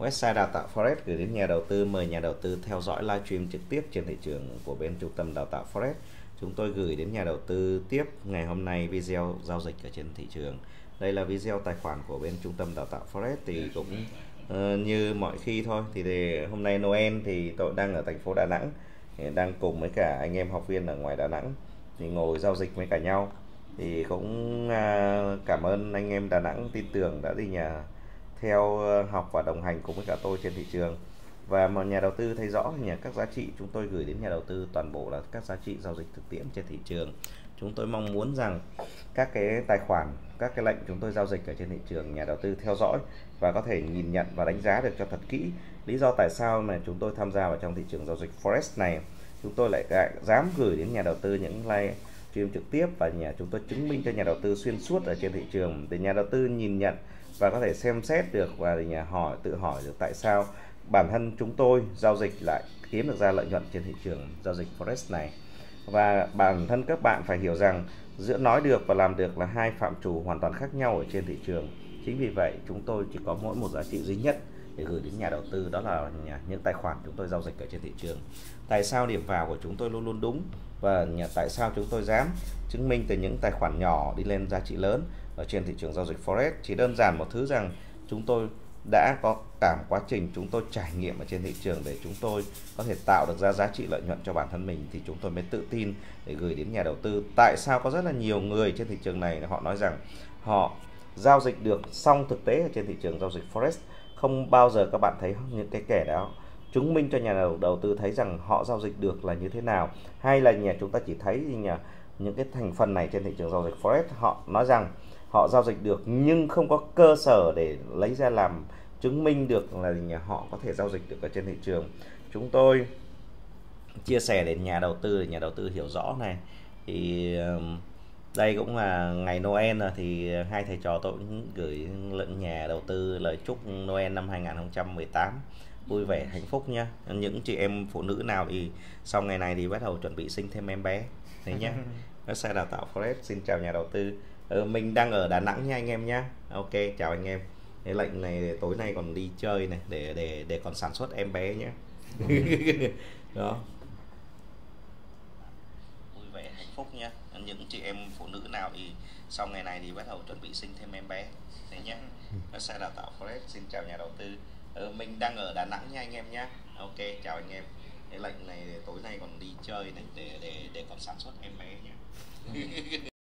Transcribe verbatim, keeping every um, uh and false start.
Website đào tạo Forex gửi đến nhà đầu tư, mời nhà đầu tư theo dõi livestream trực tiếp trên thị trường của bên trung tâm đào tạo Forex. Chúng tôi gửi đến nhà đầu tư tiếp ngày hôm nay video giao dịch ở trên thị trường. Đây là video tài khoản của bên trung tâm đào tạo Forex, thì cũng uh, như mọi khi thôi. Thì để hôm nay Noel thì tôi đang ở thành phố Đà Nẵng, đang cùng với cả anh em học viên ở ngoài Đà Nẵng thì ngồi giao dịch với cả nhau. Thì cũng uh, cảm ơn anh em Đà Nẵng tin tưởng đã đi nhà theo học và đồng hành cùng với cả tôi trên thị trường. Và mà nhà đầu tư thấy rõ thì các giá trị chúng tôi gửi đến nhà đầu tư toàn bộ là các giá trị giao dịch thực tiễn trên thị trường. Chúng tôi mong muốn rằng các cái tài khoản, các cái lệnh chúng tôi giao dịch ở trên thị trường, nhà đầu tư theo dõi và có thể nhìn nhận và đánh giá được cho thật kỹ. Lý do tại sao mà chúng tôi tham gia vào trong thị trường giao dịch Forex này, chúng tôi lại dám gửi đến nhà đầu tư những live stream trực tiếp và nhà chúng tôi chứng minh cho nhà đầu tư xuyên suốt ở trên thị trường để nhà đầu tư nhìn nhận và có thể xem xét được và nhà hỏi tự hỏi được tại sao bản thân chúng tôi giao dịch lại kiếm được ra lợi nhuận trên thị trường giao dịch Forex này. Và bản thân các bạn phải hiểu rằng giữa nói được và làm được là hai phạm trù hoàn toàn khác nhau ở trên thị trường. Chính vì vậy chúng tôi chỉ có mỗi một giá trị duy nhất để gửi đến nhà đầu tư, đó là những tài khoản chúng tôi giao dịch ở trên thị trường. Tại sao điểm vào của chúng tôi luôn luôn đúng, và tại sao chúng tôi dám chứng minh từ những tài khoản nhỏ đi lên giá trị lớn ở trên thị trường giao dịch Forex? Chỉ đơn giản một thứ rằng chúng tôi đã có cả một quá trình chúng tôi trải nghiệm ở trên thị trường để chúng tôi có thể tạo được ra giá trị lợi nhuận cho bản thân mình, thì chúng tôi mới tự tin để gửi đến nhà đầu tư. Tại sao có rất là nhiều người trên thị trường này họ nói rằng họ giao dịch được, song thực tế ở trên thị trường giao dịch Forex không bao giờ các bạn thấy những cái kẻ đó chứng minh cho nhà đầu tư thấy rằng họ giao dịch được là như thế nào, hay là nhà chúng ta chỉ thấy nhà những cái thành phần này trên thị trường giao dịch Forex họ nói rằng họ giao dịch được nhưng không có cơ sở để lấy ra làm chứng minh được là nhà họ có thể giao dịch được ở trên thị trường. Chúng tôi chia sẻ đến nhà đầu tư để nhà đầu tư hiểu rõ này. Thì đây cũng là ngày Noel rồi, thì hai thầy trò tôi cũng gửi lẫn nhà đầu tư lời chúc Noel năm hai nghìn không trăm mười tám vui vẻ hạnh phúc nhá. Những chị em phụ nữ nào thì sau ngày này thì bắt đầu chuẩn bị sinh thêm em bé đấy nhá. Website đào tạo Forex xin chào nhà đầu tư. Ừ, mình đang ở Đà Nẵng nha anh em nhá. Ok, chào anh em. Cái lệnh này tối nay còn đi chơi này để để để còn sản xuất em bé nhé. Đó. Vui vẻ hạnh phúc nhá. Những chị em phụ nữ nào thì sau ngày này thì bắt đầu chuẩn bị sinh thêm em bé đấy nhé. Nó sẽ đào tạo Forex xin chào nhà đầu tư. Ừ, mình đang ở Đà Nẵng nha anh em nhé. Ok, chào anh em. Cái lệnh này tối nay còn đi chơi này để để để còn sản xuất em bé nhé.